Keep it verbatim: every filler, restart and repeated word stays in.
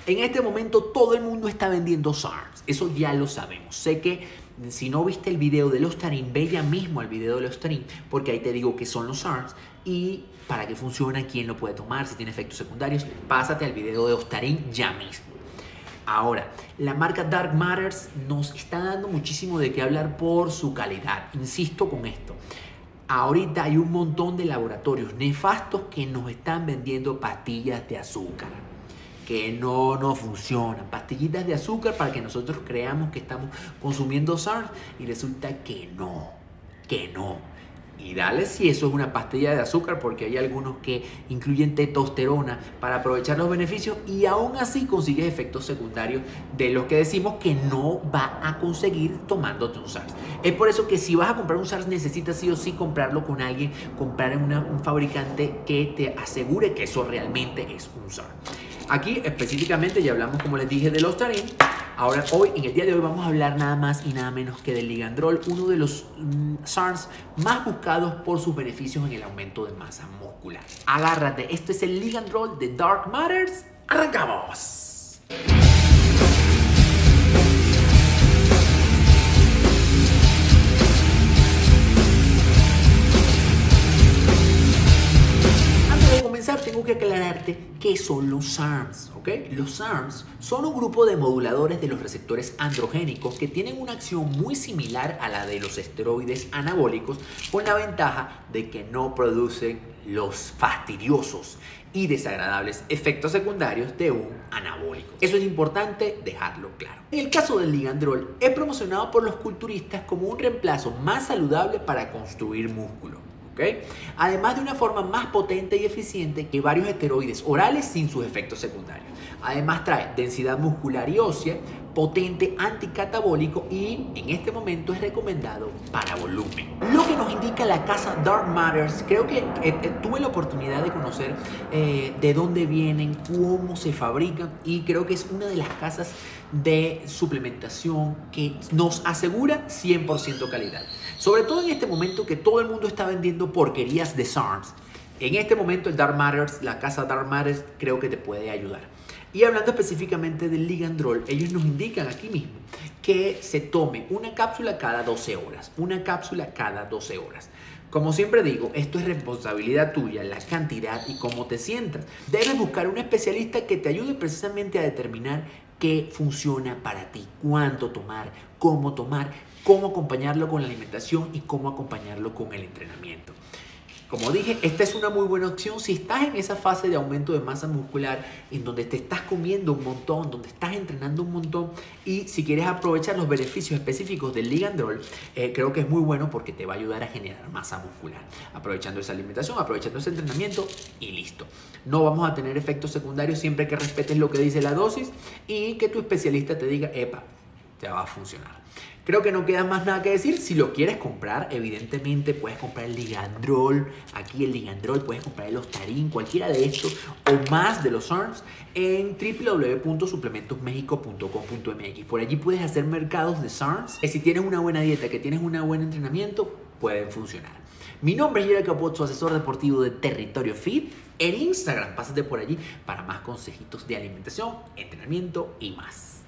En este momento todo el mundo está vendiendo S A R Ms, eso ya lo sabemos. Sé que si no viste el video de los tarín, ve ya mismo el video de los tarín, porque ahí te digo que son los S A R Ms y para qué funciona, quién lo puede tomar, si tiene efectos secundarios. Pásate al video de los tarín ya mismo. Ahora, la marca Dark Matters nos está dando muchísimo de qué hablar por su calidad. Insisto con esto. Ahorita hay un montón de laboratorios nefastos que nos están vendiendo pastillas de azúcar que no nos funcionan. Pastillitas de azúcar para que nosotros creamos que estamos consumiendo S A R Ms y resulta que no, que no. Y dale si eso es una pastilla de azúcar, porque hay algunos que incluyen testosterona para aprovechar los beneficios y aún así consigues efectos secundarios de los que decimos que no va a conseguir tomándote un S A R S. Es por eso que si vas a comprar un S A R S necesitas sí o sí comprarlo con alguien, comprar en una, un fabricante que te asegure que eso realmente es un S A R S. Aquí específicamente ya hablamos, como les dije, de los tarín. Ahora, hoy, en el día de hoy, vamos a hablar nada más y nada menos que del ligandrol, uno de los mm, S A R S más buscados por sus beneficios en el aumento de masa muscular. Agárrate, esto es el ligandrol de Dark Matters. ¡Arrancamos! Tengo que aclararte qué son los S A R Ms, ¿ok? Los S A R Ms son un grupo de moduladores de los receptores androgénicos que tienen una acción muy similar a la de los esteroides anabólicos, con la ventaja de que no producen los fastidiosos y desagradables efectos secundarios de un anabólico. Eso es importante dejarlo claro. En el caso del ligandrol, es promocionado por los culturistas como un reemplazo más saludable para construir músculo. ¿Okay? Además de una forma más potente y eficiente que varios esteroides orales sin sus efectos secundarios. Además trae densidad muscular y ósea, potente anticatabólico y en este momento es recomendado para volumen. Lo que nos indica la casa Dark Matters, creo que eh, tuve la oportunidad de conocer eh, de dónde vienen, cómo se fabrican y creo que es una de las casas de suplementación que nos asegura cien por ciento calidad. Sobre todo en este momento que todo el mundo está vendiendo porquerías de S A R Ms. En este momento el Dark Matters, la casa Dark Matters, creo que te puede ayudar. Y hablando específicamente del ligandrol, ellos nos indican aquí mismo que se tome una cápsula cada doce horas. Una cápsula cada doce horas. Como siempre digo, esto es responsabilidad tuya, la cantidad y cómo te sientas. Debes buscar un especialista que te ayude precisamente a determinar qué funciona para ti, cuánto tomar, cómo tomar, cómo acompañarlo con la alimentación y cómo acompañarlo con el entrenamiento. Como dije, esta es una muy buena opción si estás en esa fase de aumento de masa muscular en donde te estás comiendo un montón, donde estás entrenando un montón y si quieres aprovechar los beneficios específicos del ligandrol, eh, creo que es muy bueno porque te va a ayudar a generar masa muscular. Aprovechando esa alimentación, aprovechando ese entrenamiento y listo. No vamos a tener efectos secundarios siempre que respetes lo que dice la dosis y que tu especialista te diga, epa, te va a funcionar. Creo que no queda más nada que decir. Si lo quieres comprar, evidentemente puedes comprar el ligandrol, aquí el ligandrol, puedes comprar el Ostarin, cualquiera de estos o más de los S A R Ms en w w w punto suplementos mexico punto com punto m x. Por allí puedes hacer mercados de S A R Ms que si tienes una buena dieta, que tienes un buen entrenamiento, pueden funcionar. Mi nombre es Jerry Capot, su asesor deportivo de Territorio Fit. En Instagram, pásate por allí para más consejitos de alimentación, entrenamiento y más.